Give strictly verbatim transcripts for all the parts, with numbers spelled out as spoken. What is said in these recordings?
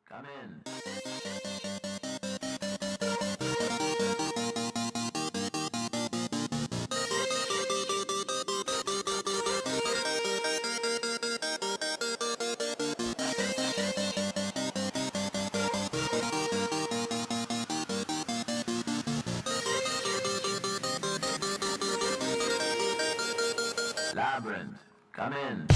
come in. Labrinth, come in.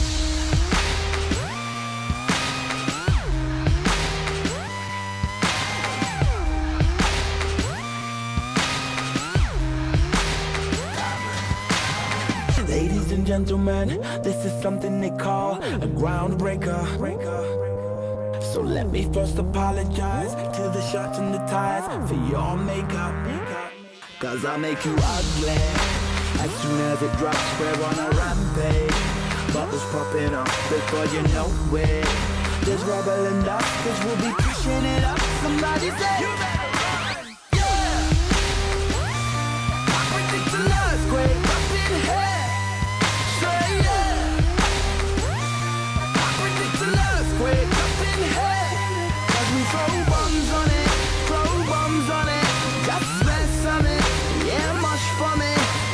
Ladies and gentlemen, this is something they call a groundbreaker. So let me first apologize to the shirts and the ties for your makeup, cause I make you ugly as soon as it drops. We're on a rampage, bubbles popping up before you know it. There's rubble and dust, cause we'll be pushing it up. Somebody say you better run, yeah. I predict an earthquake up in here, say yeah. I predict an earthquake up in here, cause we throw bombs on it, throw bombs on it, just mess on it, yeah, mush for me.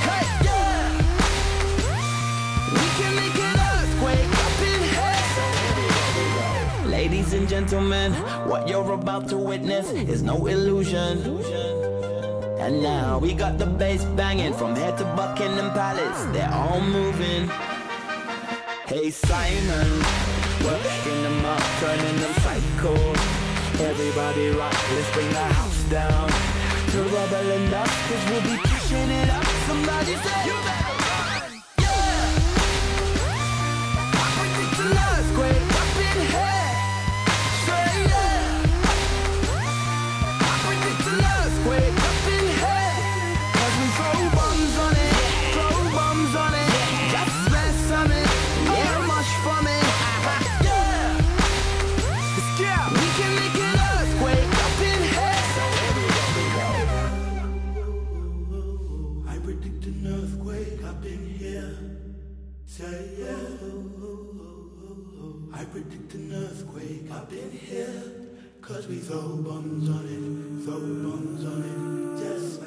Ladies and gentlemen, what you're about to witness is no illusion. And now we got the bass banging from here to Buckingham Palace. They're all moving. Hey Simon, working them up, turning them psycho. Everybody rock, let's bring the house down to rubble and dust, cause we'll be pushing it up. Somebody say you better run, yeah. I predict an earthquake up in here. Wake up in here, cause we throw bombs on it, throw bombs on it, just mess on it, yeah, much for me, yeah. Let's go. We can make an earthquake up in here. So everywhere we go, I predict an earthquake up in here. Say yeah. I predict an earthquake up in here, cause we throw bombs on it, throw bombs on it, just